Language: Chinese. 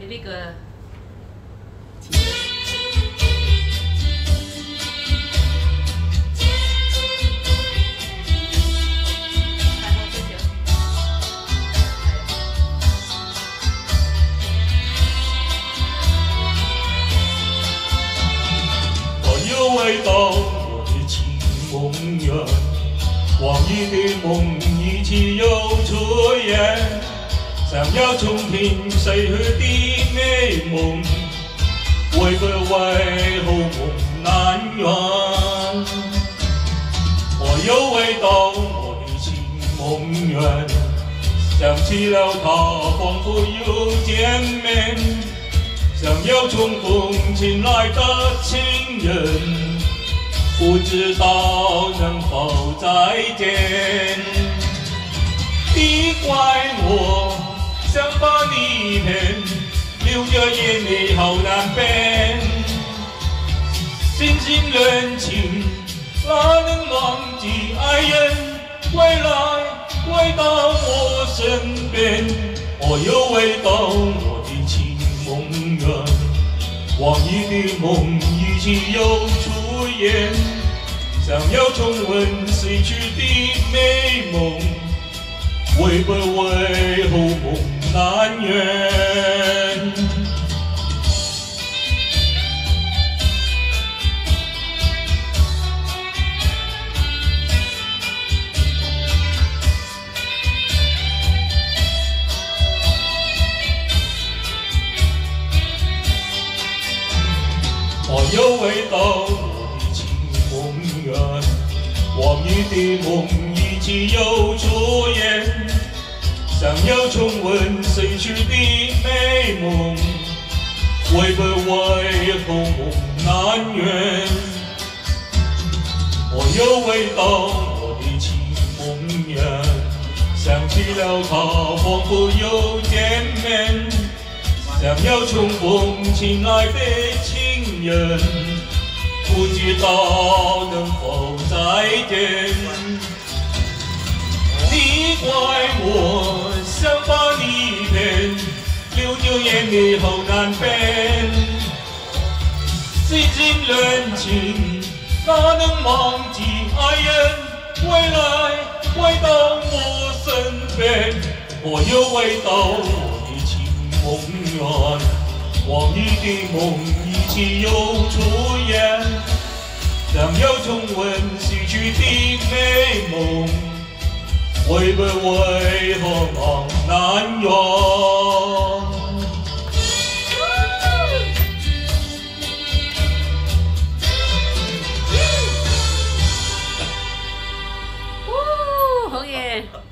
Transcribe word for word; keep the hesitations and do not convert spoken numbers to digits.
的那个。 回到我的情梦园，往日的梦已经又出现，想要重听逝去的美梦，为何为后梦难圆？我又回到我的情梦园，想起了他，仿佛又见面，想要重逢亲爱的情人。 不知道能否再见？你怪我想把你骗，流着眼泪好难辨。深情人情哪能忘记爱人？回来回到我身边，我又回到我的情梦园，往日的梦已经又出现。 想要重温逝去的美梦，为何为后梦难圆？我又回到。 往日的梦已经又出现，想要重温逝去的美梦，为何为后梦难圆？我又回到我的情梦园，想起了他，仿佛又见面，想要重逢亲爱的情人。 不知道能否再见？你怪我想把你骗，流着眼泪好难辨。深情人情哪能忘记爱人？回来回到我身边，我又回到我的情梦园，往日的梦已经又出现。 想要重温逝去的美梦，为何为何梦难圆？ 哦，红爷。